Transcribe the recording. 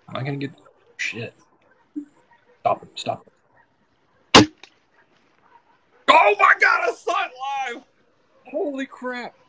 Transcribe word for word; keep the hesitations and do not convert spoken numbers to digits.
Am I gonna get shit? Stop it! Stop it! Oh my god! I saw it live. Holy crap!